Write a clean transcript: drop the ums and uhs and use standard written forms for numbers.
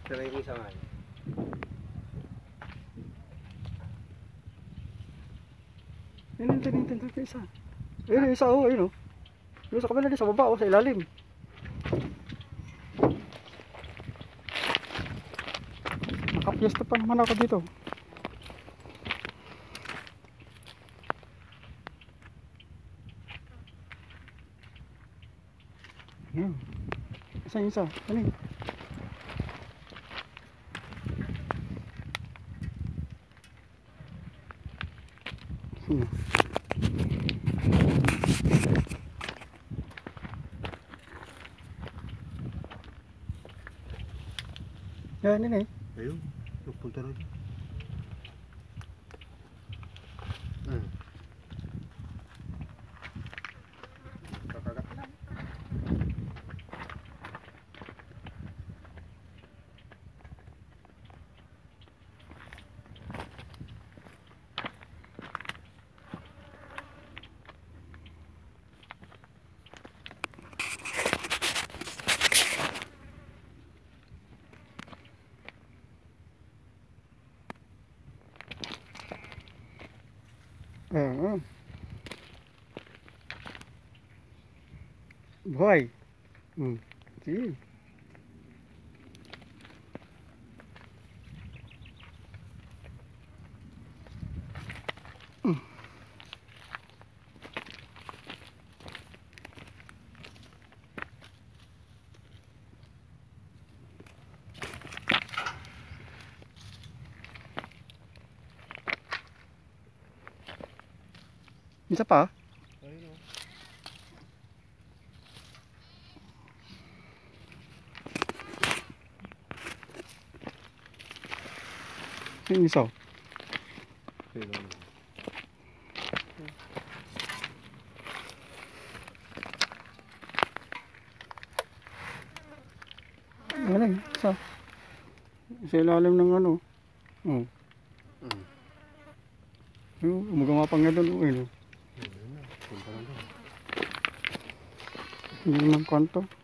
Ito na yung isa nga. Ayun, isa. Ayun, isa, oh, ayun, oh. Yung sa kabila, sa baba, oh, sa ilalim. Nakapiesta pa naman ako dito. Ayun. Isa. Ano yun? Yan, yun eh. Ayun, nagpunta rin. Kakagat lang. Buhay. Sige. Isa pa? Ayun o. Yung isa. Ayun. Ano yun? Isa. Sa ilalim ng ano. Umagama pa nga doon. Ayun. Punta lang doon. Hindi naman kanto.